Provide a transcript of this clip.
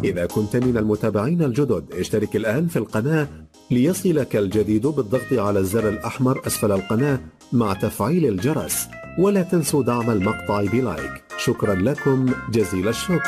إذا كنت من المتابعين الجدد اشترك الآن في القناة ليصلك الجديد بالضغط على الزر الأحمر أسفل القناة مع تفعيل الجرس، ولا تنسوا دعم المقطع بلايك. شكرا لكم جزيل الشكر.